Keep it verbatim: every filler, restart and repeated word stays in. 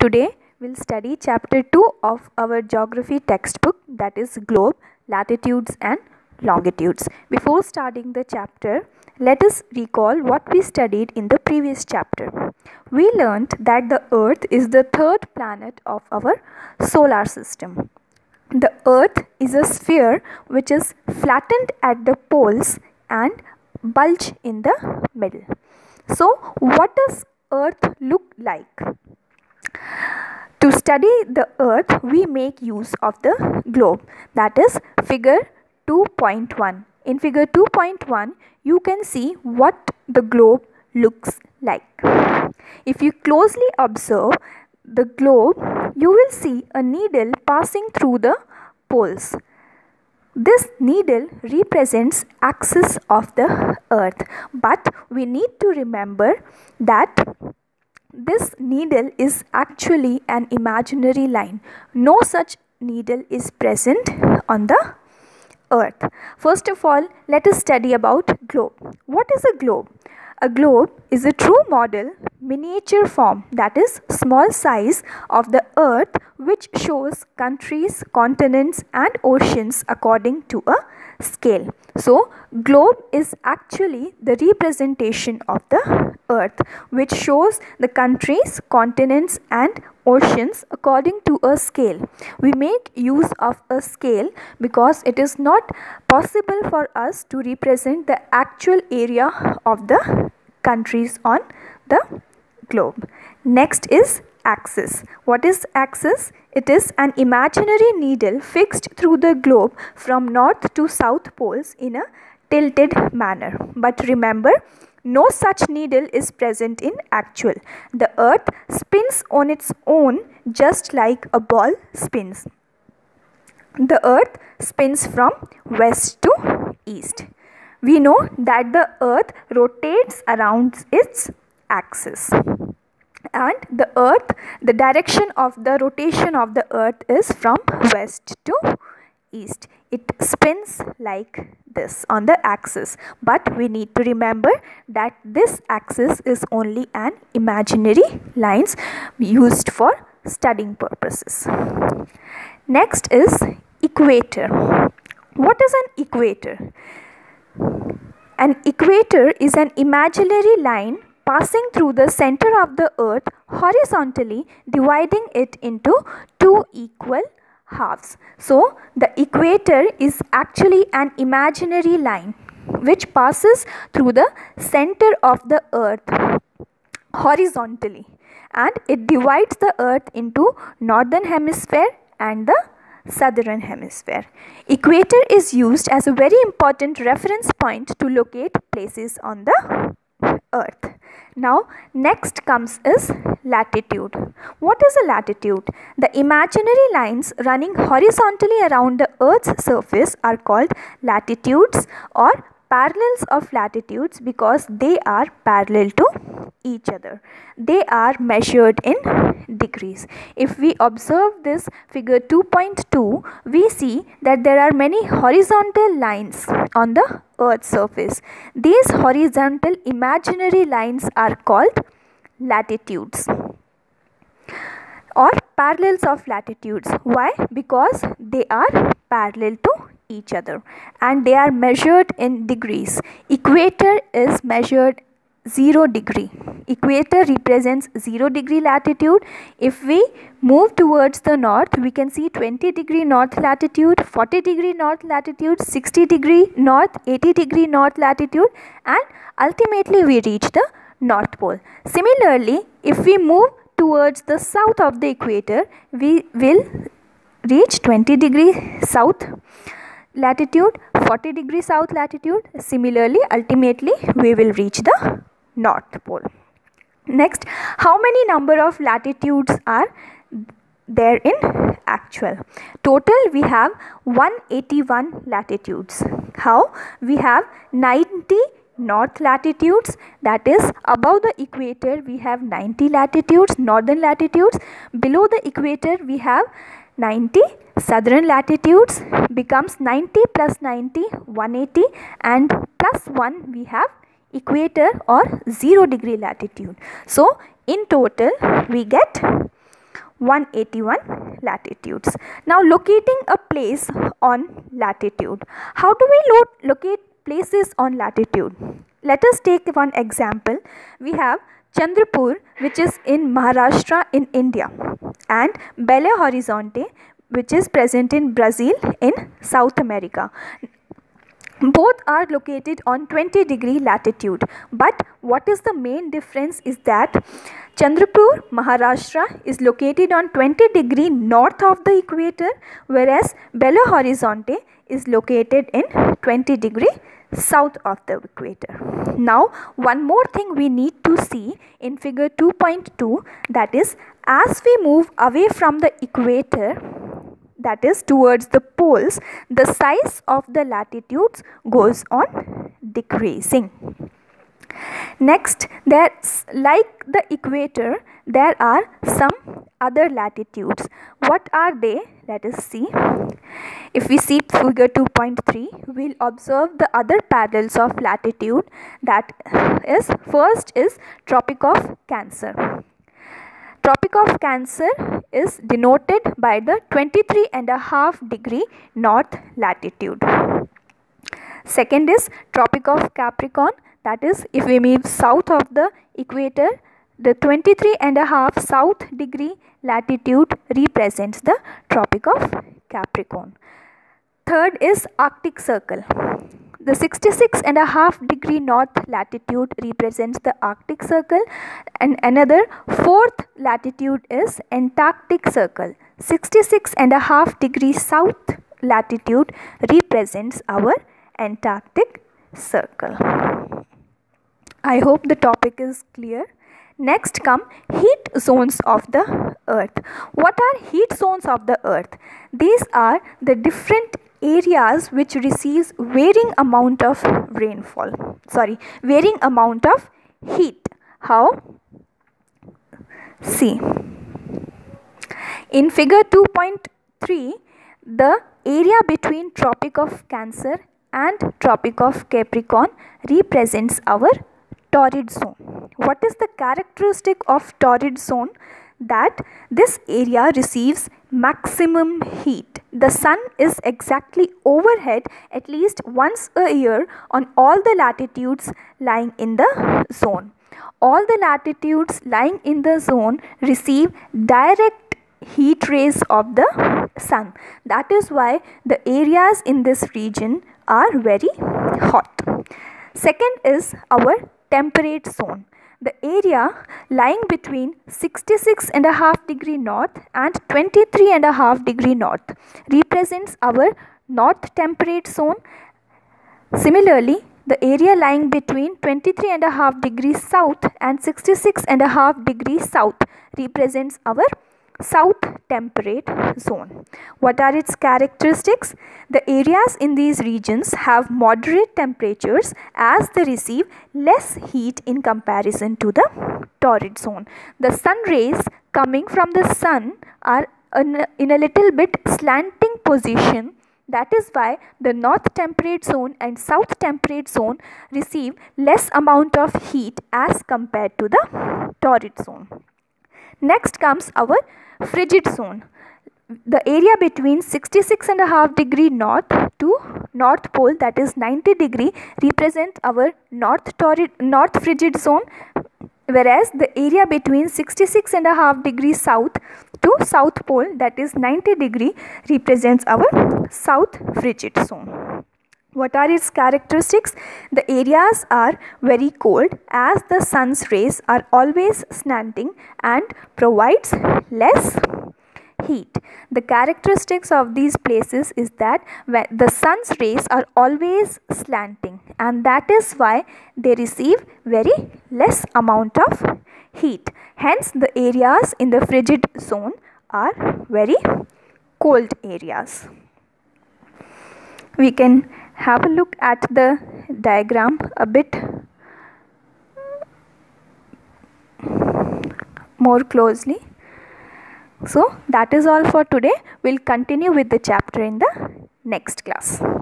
Today we'll study chapter two of our geography textbook, that is globe, latitudes and longitudes. Before starting the chapter, let us recall what we studied in the previous chapter. We learnt that the earth is the third planet of our solar system. The earth is a sphere which is flattened at the poles and bulge in the middle. So what does earth look like? To study the earth, we make use of the globe, that is figure two point one. In figure two point one, you can see what the globe looks like. If you closely observe the globe, you will see a needle passing through the poles. This needle represents axis of the earth, but we need to remember that this needle is actually an imaginary line. No such needle is present on the earth. First of all, let us study about globe. What is a globe? A globe is a true model miniature form, that is small size, of the earth, which shows countries, continents and oceans according to a scale. So globe is actually the representation of the earth, which shows the countries, continents and oceans according to a scale. We make use of a scale because it is not possible for us to represent the actual area of the countries on the globe. Next is axis. What is axis? It is an imaginary needle fixed through the globe from north to south poles in a tilted manner. But remember, no such needle is present in actual. The earth spins on its own just like a ball spins. The earth spins from west to east. We know that the earth rotates around its axis. And the earth, the direction of the rotation of the earth is from west to east. It spins like this on the axis, but we need to remember that this axis is only an imaginary lines used for studying purposes. Next is equator. What is an equator? An equator is an imaginary line passing through the center of the earth horizontally, dividing it into two equal halves. So the equator is actually an imaginary line which passes through the center of the earth horizontally, and it divides the earth into northern hemisphere and the southern hemisphere. Equator is used as a very important reference point to locate places on the earth. Now next comes is latitude. What is a latitude? The imaginary lines running horizontally around the earth's surface are called latitudes or parallels of latitudes because they are parallel to each other. They are measured in degrees. If we observe this figure two point two, we see that there are many horizontal lines on the earth's surface. These horizontal imaginary lines are called latitudes or parallels of latitudes. Why? Because they are parallel to each other and they are measured in degrees. Equator is measured zero degree. Equator represents zero degree latitude. If we move towards the north, we can see twenty degree north latitude, forty degree north latitude, sixty degree north, eighty degree north latitude, and ultimately we reach the North Pole. Similarly, if we move towards the south of the equator, we will reach twenty degree south latitude, forty degree south latitude. Similarly, ultimately we will reach the North Pole. Next, how many number of latitudes are there in actual? Total we have one hundred eighty-one latitudes. How? We have ninety north latitudes, that is above the equator we have ninety latitudes, northern latitudes. Below the equator we have ninety southern latitudes, becomes ninety plus ninety, one hundred eighty, and plus one we have equator or zero degree latitude. So in total we get one hundred eighty-one latitudes. Now locating a place on latitude. How do we lo locate places on latitude? Let us take one example. We have Chandrapur, which is in Maharashtra in India, and Belo Horizonte, which is present in Brazil in South America. Both are located on twenty degree latitude, but what is the main difference is that Chandrapur, Maharashtra is located on twenty degree north of the equator, whereas Belo Horizonte is located in twenty degree south of the equator. Now one more thing we need to see in figure two point two, that is, as we move away from the equator, that is towards the poles, the size of the latitudes goes on decreasing. Next, there's like the equator, there are some other latitudes. What are they? Let us see. If we see figure two point three, we'll observe the other parallels of latitude. That is, first is Tropic of Cancer. Tropic of Cancer is denoted by the twenty-three and a half degree north latitude. Second is Tropic of Capricorn. That is, if we move south of the equator, the twenty-three and a half south degree latitude represents the Tropic of Capricorn. Third is Arctic Circle. The sixty-six and a half degree north latitude represents the Arctic Circle, and another fourth latitude is Antarctic Circle. sixty-six and a half degree south latitude represents our Antarctic Circle. I hope the topic is clear. Next come heat zones of the earth. What are heat zones of the earth? These are the different areas which receives varying amount of rainfall. Sorry, varying amount of heat. How? See. In figure two point three, the area between Tropic of Cancer and Tropic of Capricorn represents our torrid zone. What is the characteristic of torrid zone? That this area receives maximum heat. The sun is exactly overhead at least once a year on all the latitudes lying in the zone. All the latitudes lying in the zone receive direct heat rays of the sun. That is why the areas in this region are very hot. Second is our temperate zone. The area lying between sixty-six and a half degree north and twenty-three and a half degree north represents our north temperate zone. Similarly, the area lying between twenty-three and a half degrees south and sixty-six and a half degrees south represents our south temperate zone. What are its characteristics? The areas in these regions have moderate temperatures as they receive less heat in comparison to the torrid zone. The sun rays coming from the sun are in a little bit slanting position. That is why the north temperate zone and south temperate zone receive less amount of heat as compared to the torrid zone. Next comes our frigid zone. The area between sixty-six and a half degree north to north pole, that is ninety degree, represent our north torrid north frigid zone, whereas the area between sixty-six and a half degrees south to south pole, that is ninety degree, represents our south frigid zone. What are its characteristics? The areas are very cold as the sun's rays are always slanting and provides less heat. The characteristics of these places is that the sun's rays are always slanting, and that is why they receive very less amount of heat. Hence the areas in the frigid zone are very cold areas. We can have a look at the diagram a bit more closely. So that is all for today. We'll continue with the chapter in the next class.